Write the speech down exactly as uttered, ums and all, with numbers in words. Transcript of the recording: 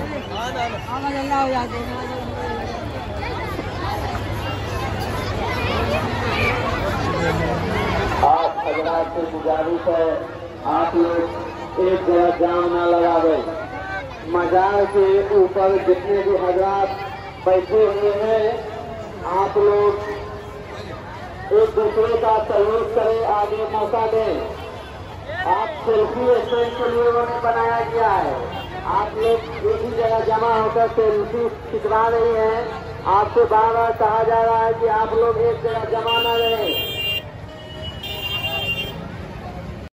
आप हजरात से गुजारिश है, आप लोग एक जगह जाम ना लगावे। मजार के ऊपर जितने भी हजरात बैठे हुए हैं, आप लोग एक दूसरे का सहयोग करें, आगे मौका दें। आप सेल्फी स्टैंड के लिए उन्होंने बनाया गया है, आप लोग एक ही जगह जमा होकर सेल्फी खिंचवा रही हैं। आपसे बार बार कहा जा रहा है कि आप लोग एक जगह जमा न रहें।